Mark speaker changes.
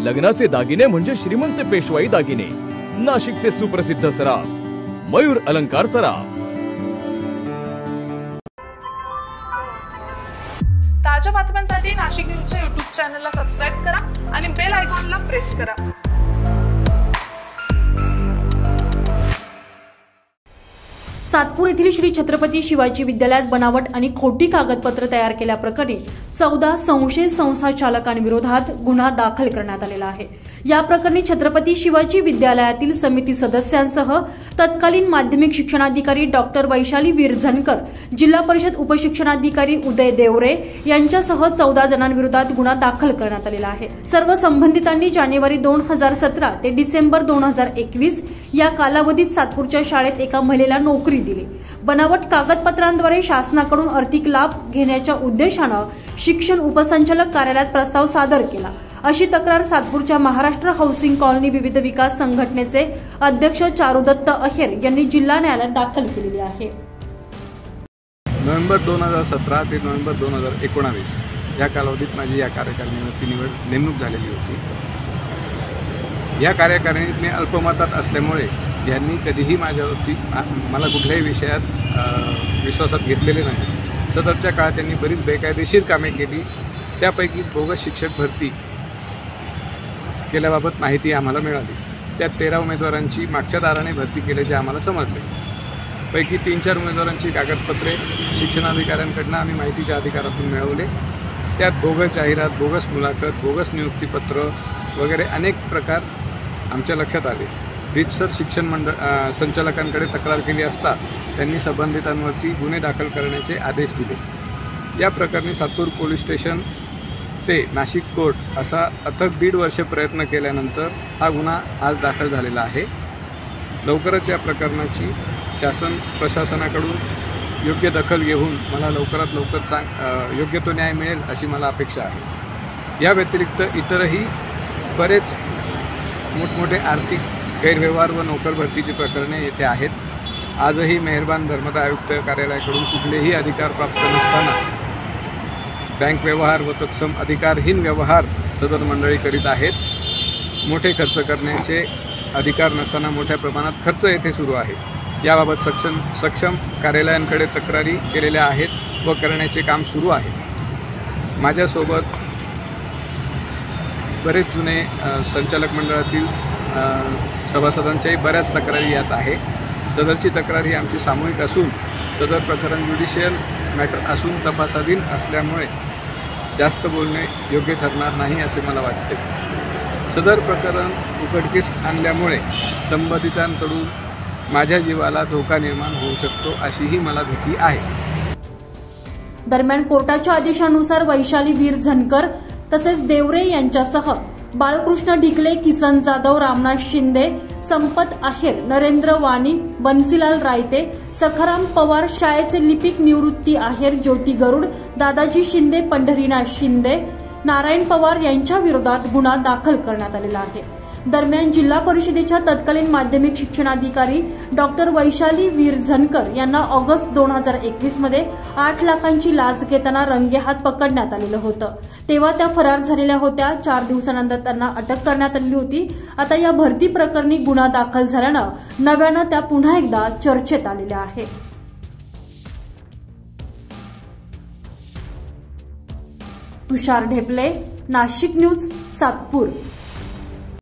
Speaker 1: लग्नाचे दागिने म्हणजे श्रीमंत पेशवाई दागिने, नाशिकचे सुप्रसिद्ध सराफ मयूर अलंकार सराफ।
Speaker 2: ताज्या बातम्यांसाठी नाशिक न्यूजच्या YouTube चॅनलला सबस्क्राइब करा आणि बेल आयकॉनला प्रेस करा।
Speaker 3: सातपूर येथील श्री छत्रपती शिवाजी विद्यालयात बनावट आणि खोटी कागदपत्र तयार केल्याप्रकरणी 14 संशयित संस्था चालकांविरोधात गुन्हा दाखल करण्यात आलेला आहे। या प्रकरणी छत्रपती शिवाजी विद्यालयातील समिती सदस्यांसह तत्कालीन माध्यमिक शिक्षणाधिकारी डॉक्टर वैशाली विरझणकर, जिल्हा परिषद उपशिक्षणाधिकारी उदय देवरे यांच्यासह 14 जणांविरोधात गुन्हा दाखल करण्यात आलेला आहे। सर्व संबंधितांनी जानेवारी 2017 ते डिसेंबर 2021 या कालावधीत सातपूरच्या शाळेत एका महिलेला नोकरी दिली। बनावट कागदपत्रांद्वारे शासनाकडून आर्थिक लाभ घेण्याच्या उद्देशाने शिक्षण उपसंचालक कार्यालयात प्रस्ताव सादर केला, अशी तक्रार सातपूरच्या महाराष्ट्र हाऊसिंग कॉलनी विविध विकास संघटनेचे अध्यक्ष चारुदत्त अहेर यांनी जिल्हा न्यायालयात दाखल केलेली आहे।
Speaker 4: नोव्हेंबर 2017 ते नोव्हेंबर 2019 या कालावधीत माझी या कार्यकारिणीवरती नेमणूक झालेली होती। या कार्यकारिणीत मी अल्पमतात असल्यामुळे यांनी कधीही माझ्यावरती मला कुठल्याही विषयात विश्वासात घेतलेले नाही। सदरच्या काळात त्यांनी बरीच बेकायदेशीर कामे केली, त्यापैकी बोगस शिक्षक भरती केल्याबाबत माहिती आम्हाला मिळाली। त्यात 13 उमेदवारांची मागच्या दाराने भरती केल्याचे आम्हाला समजले। पैकी 3-4 उमेदवारांची कागदपत्रे शिक्षणाधिकाऱ्यांकडून आम्ही माहितीच्या अधिकारातून मिळवले। त्यात बोगस जाहिरात, बोगस मुलाखत, बोगस नियुक्तीपत्र वगैरे अनेक प्रकार आमच्या लक्षात आले। रीतसर शिक्षण संचालकांकडे तक्रार केली असता त्यांनी संबंधितांवरती गुन्हे दाखल करण्याचे आदेश दिले। या प्रकरणी सातपूर पोलीस स्टेशन ते नाशिक कोर्ट असा अथक 1.5 वर्ष प्रयत्न केल्यानंतर हा गुन्हा आज दाखल झालेला आहे। लवकरच या प्रकरणाची शासन प्रशासनाकडून योग्य दखल घेऊन मला लवकरात लवकर योग्य तो न्याय मिळेल अशी मला अपेक्षा आहे। या व्यतिरिक्त इतरही बरेच मोठमोठे आर्थिक गैरव्यवहार व नोकर भरतीची प्रकरणे येथे आहेत। आजही मेहरबान धर्मदाय आयुक्त कार्यालयाकडून कुठलेही अधिकार प्राप्त नसताना बँक व्यवहार व तत्सम अधिकारहीन व्यवहार सदर मंडळी करीत आहेत। मोठे खर्च करण्याचे अधिकार नसताना मोठ्या प्रमाणात खर्च येथे सुरू आहे। याबाबत सक्षम कार्यालयांकडे तक्रारी केलेल्या आहेत व करण्याचे काम सुरू आहे। माझ्यासोबत बरेच जुने संचालक मंडळातील सभासदांच्याही बऱ्याच तक्रारी यात आहे। सदरची तक्रार ही आमची सामूहिक असून सदर प्रकरण ज्युडिशियल मॅटर असून तपासाधीन असल्यामुळे जास्त बोलणे योग्य ठरणार नाही असे मला वाटते। सदर प्रकरण उघडकीस आणल्यामुळे संबंधितांकडून माझ्या जीवाला धोका निर्माण होऊ शकतो अशीही मला भीती आहे।
Speaker 3: दरम्यान कोर्टाच्या आदेशानुसार वैशाली विरझणकर तसेच देवरे यांच्यासह बाळकृष्ण ढिकले, किसन जाधव, रामनाथ शिंदे, संपत आहेर, नरेंद्र वाणी, बन्सीलाल रायते, सखाराम पवार, शाळेचे लिपिक निवृत्ती आहेर, ज्योती गरुड, दादाजी शिंदे, पंढरीनाथ शिंदे, नारायण पवार यांच्या विरोधात गुन्हा दाखल करण्यात आलेला आहे। दरम्यान जिल्हा परिषदेच्या तत्कालीन माध्यमिक शिक्षणाधिकारी डॉक्टर वैशाली विरझणकर यांना ऑगस्ट 2021 मध्ये 8 लाखांची लाच घेताना रंगेहात पकडण्यात आलेलं होतं। तेव्हा त्या फरार झालेल्या होत्या। 4 दिवसानंतर त्यांना अटक करण्यात आली होती। आता या भरती प्रकरणी गुन्हा दाखल झाल्यानं नव्यानं त्या पुन्हा एकदा चर्चेत आलेल्या आहेत। तुषार ढेपले, नाशिक न्यूज, सातपूर।